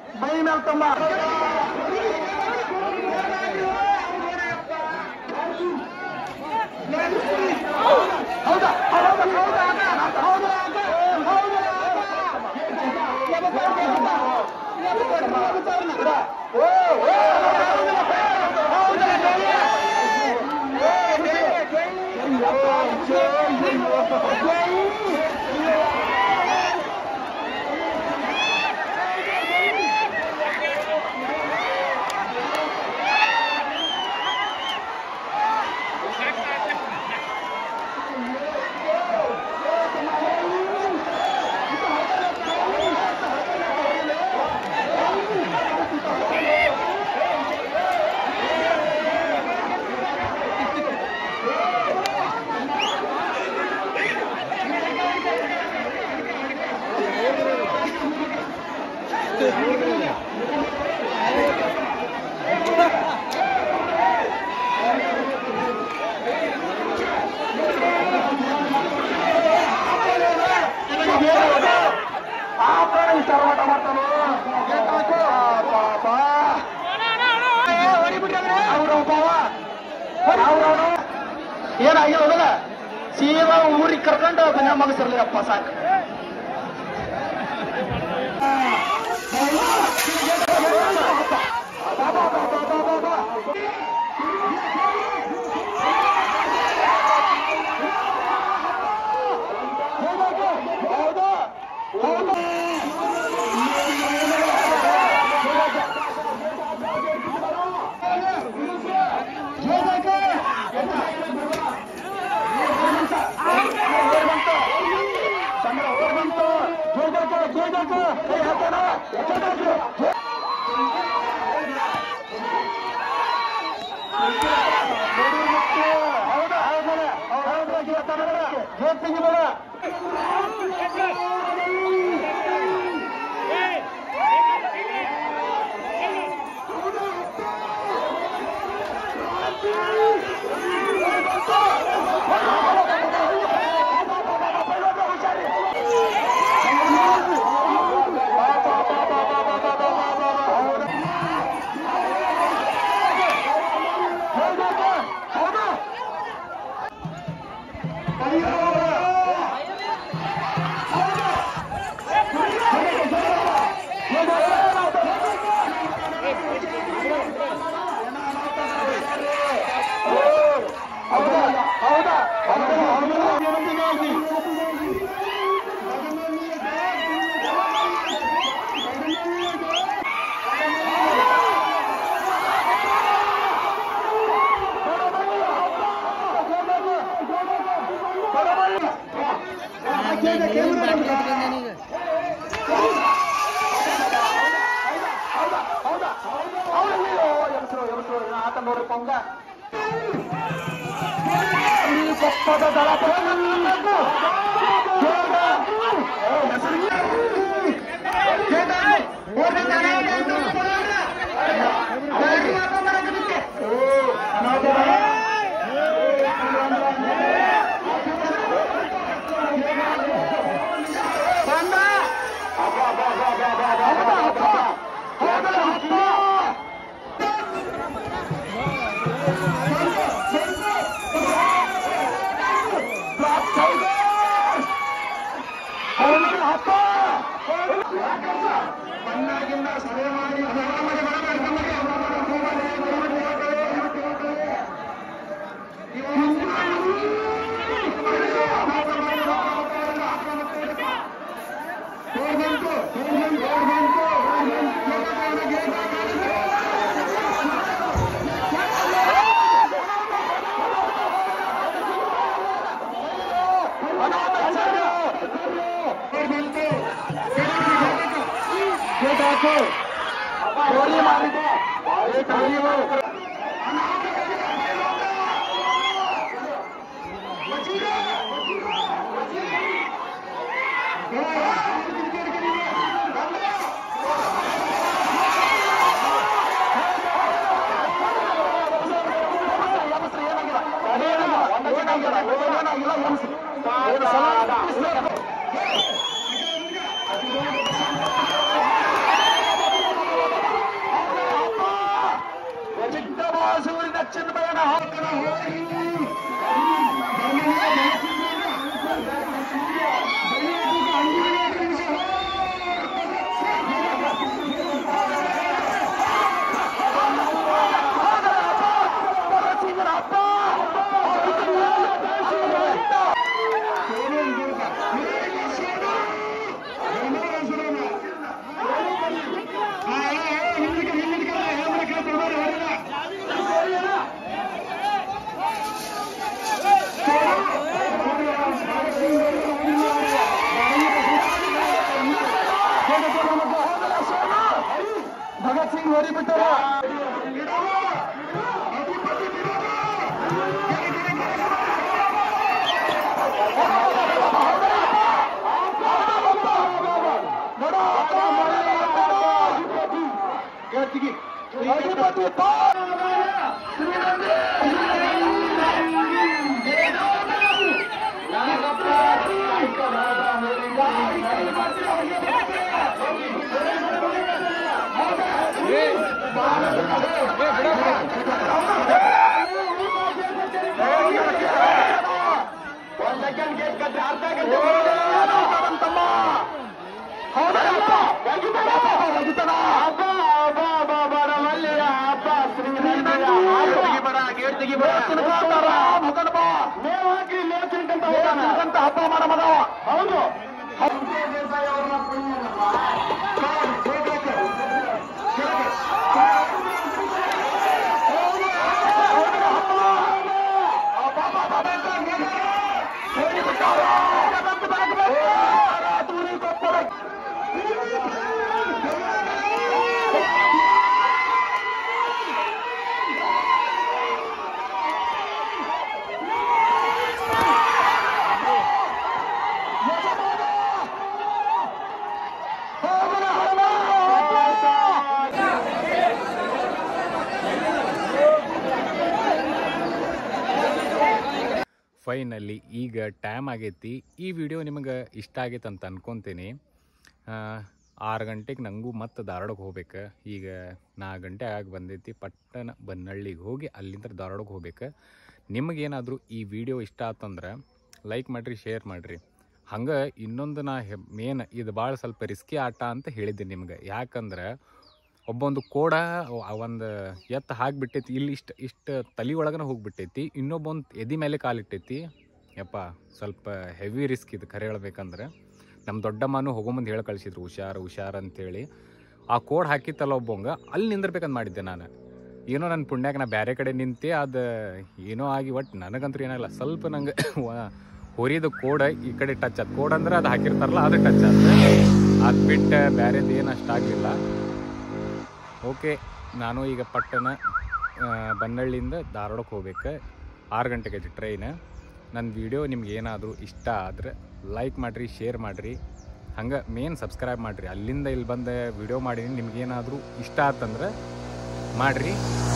ಮೈ ಮೇಲೆ ತುಂಬ ಹೌದಾ ಏನಾಗಿಲ್ಲ ಹೋಗಲ್ಲ ಸೀದಾ ಊರಿಗೆ ಕರ್ಕೊಂಡು ಮನೆ ಮಗಸಿರ್ಲಿ ಅಪ್ಪ ಸಾಕು ಆತ ನೋಡ್ರಿ ಪಂಗ ಪಪ್ಪದ ದಳ ಮಣ್ಣಾಗಿಂದ ಸಭೆ ಮಾಡಿ ಗೋಲಿ ಮಾಡಿದೆ ಚಿನ್ಮಯನ ಭಗತ್ ಸಿಂಗ್ ಹೊಡಿ ಬಿಟ್ಟರ ಹಬ್ಬ ಮಾಡ ಮಗ ಹೌದು ಫೈನಲ್ಲಿ ಈಗ ಟೈಮ್ ಆಗೈತಿ. ಈ ವಿಡಿಯೋ ನಿಮಗೆ ಇಷ್ಟ ಆಗೈತೆ ಅಂತ ಅನ್ಕೊತೀನಿ. 6 ಗಂಟೆಗೆ ನನಗೂ ಮತ್ತೆ ಧಾರವಾಡಕ್ಕೆ ಹೋಗ್ಬೇಕು. ಈಗ 4 ಗಂಟೆ ಆಗಿ ಬಂದೈತಿ. ಪಟ್ಟಣ ಬನ್ನಳ್ಳಿಗೆ ಹೋಗಿ ಅಲ್ಲಿಂದ ಧಾರವಾಡಕ್ಕೆ ಹೋಗ್ಬೇಕು. ನಿಮಗೇನಾದರೂ ಈ ವಿಡಿಯೋ ಇಷ್ಟ ಆತಂದ್ರೆ ಲೈಕ್ ಮಾಡಿರಿ, ಶೇರ್ ಮಾಡಿರಿ. ಹಂಗೆ ಇನ್ನೊಂದು ಮೇನ್ ಇದು ಭಾಳ ಸ್ವಲ್ಪ ರಿಸ್ಕಿ ಆಟ ಅಂತ ಹೇಳಿದ್ದೀನಿ ನಿಮ್ಗೆ. ಯಾಕಂದ್ರೆ ಒಬ್ಬೊಂದು ಕೋಡ ಒಂದು ಎತ್ತು ಹಾಕಿಬಿಟ್ಟೈತಿ, ಇಲ್ಲಿ ಇಷ್ಟು ತಲೆ ಒಳಗನ ಹೋಗಿಬಿಟ್ಟೈತಿ, ಇನ್ನೊಬ್ಬೊಂದು ಎದೆ ಮೇಲೆ ಕಾಲಿಟ್ಟೈತಿ. ಯಪ್ಪ ಸ್ವಲ್ಪ ಹೆವಿ ರಿಸ್ಕ್ ಇದು ಖರೆ ಹೇಳ್ಬೇಕಂದ್ರೆ. ನಮ್ಮ ದೊಡ್ಡಮ್ಮನೂ ಹೋಗೋಮಂದು ಹೇಳಿ ಕಳಿಸಿದ್ರು ಹುಷಾರು ಅಂಥೇಳಿ. ಆ ಕೋಡ್ ಹಾಕಿತ್ತಲ್ಲ ಒಬ್ಬಂಗೆ ಅಲ್ಲಿ ನಿಂದಿರ್ಬೇಕಂತ ಮಾಡಿದ್ದೆ ನಾನು. ಏನೋ ನನ್ನ ಪುಣ್ಯಾಗ ನಾ ಬೇರೆ ಕಡೆ ನಿಂತೆ, ಅದು ಏನೋ ಆಗಿ ಒಟ್ಟು ನನಗಂತೂ ಏನಾಗಲ್ಲ. ಸ್ವಲ್ಪ ನಂಗೆ ಹೊರಿದ ಕೋಡ ಈ ಕಡೆ ಟಚ್ ಆದ ಕೋಡ್ ಅಂದ್ರೆ ಅದು ಹಾಕಿರ್ತಾರಲ್ಲ ಅದು ಟಚ್ ಆದ. ಅದು ಬಿಟ್ಟು ಬೇರೆದು ಏನು ಅಷ್ಟಾಗಲಿಲ್ಲ. ಓಕೆ, ನಾನು ಈಗ ಪಟ್ಟಣ ಬನ್ನಳ್ಳಿಯಿಂದ ಧಾರವಾಡಕ್ಕೆ ಹೋಗ್ಬೇಕು. 6 ಗಂಟೆಗೆ ಐತಿ ಟ್ರೈನ್. ನನ್ನ ವಿಡಿಯೋ ನಿಮ್ಗೆ ಏನಾದರೂ ಇಷ್ಟ ಆದರೆ ಲೈಕ್ ಮಾಡಿರಿ, ಶೇರ್ ಮಾಡಿರಿ. ಹಂಗೆ ಮೇನ್ ಸಬ್ಸ್ಕ್ರೈಬ್ ಮಾಡಿರಿ. ಅಲ್ಲಿಂದ ಇಲ್ಲಿ ಬಂದು ವಿಡಿಯೋ ಮಾಡೀನಿ. ನಿಮ್ಗೇನಾದರೂ ಇಷ್ಟ ಆತಂದ್ರೆ ಮಾಡಿರಿ.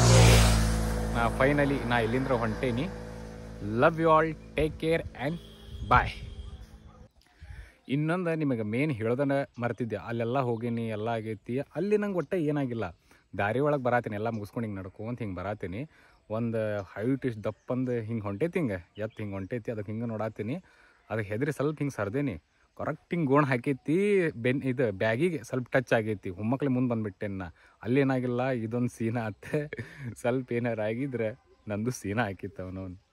ಫೈನಲಿ ನಾ ಇಲ್ಲಿಂದ ಹೊಂಟೇನಿ. Love you all, take care and bye. ಇನ್ನೊಂದು ನಿಮಗೆ ಮೇನ್ ಹೇಳೋದನ್ನ ಮರ್ತಿದ್ದೆ. ಅಲ್ಲೆಲ್ಲ ಹೋಗೀನಿ, ಎಲ್ಲ ಆಗೈತಿ. ಅಲ್ಲಿ ನಂಗೆ ಒಟ್ಟೆ ಏನಾಗಿಲ್ಲ. ದಾರಿ ಒಳಗೆ ಬರಾತೀನಿ, ಎಲ್ಲ ಮುಗಿಸ್ಕೊಂಡು ಹಿಂಗೆ ನಡ್ಕೊಂತ ಹಿಂಗೆ ಬರಾತೀನಿ. ಒಂದು ಹೈಟ್ ಇಷ್ಟು ದಪ್ಪಂದು ಹಿಂಗೆ ಹೊಂಟೈತಿ, ಹಿಂಗೆ ಎತ್ತು ಹಿಂಗೆ ಹೊಂಟೈತಿ. ಅದಕ್ಕೆ ಹಿಂಗೆ ನೋಡಾತೀನಿ. ಅದಕ್ಕೆ ಹೆದರಿ ಸ್ವಲ್ಪ ಹಿಂಗೆ ಸರ್ದೇನಿ. ಕರೆಕ್ಟ್ ಹಿಂಗೆ ಗೋಣ್ ಹಾಕೈತಿ. ಇದು ಬ್ಯಾಗಿಗೆ ಸ್ವಲ್ಪ ಟಚ್ ಆಗೈತಿ. ಹುಮ್ಮಕ್ಳು ಮುಂದೆ ಬಂದುಬಿಟ್ಟೆನ್ನ. ಅಲ್ಲೇನಾಗಿಲ್ಲ. ಇದೊಂದು ಸೀನ ಆತ. ಸ್ವಲ್ಪ ಏನಾರು ಆಗಿದ್ರೆ ನಂದು ಸೀನ ಹಾಕಿತ್ತು ಅವನವನು.